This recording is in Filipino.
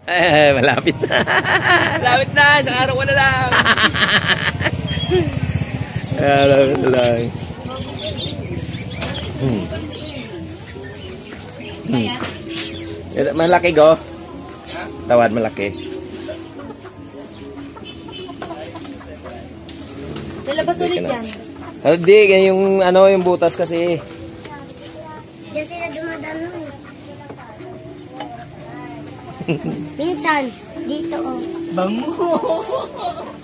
Malapit na. Malapit na, isang araw ko na lang. Malapit na lang. Malaki go. Tawad malaki. Lalabas ulit yan. Hindi, yung ano, yung butas kasi. Diyan sila dumadalo. Minsan, dito oh. Bango.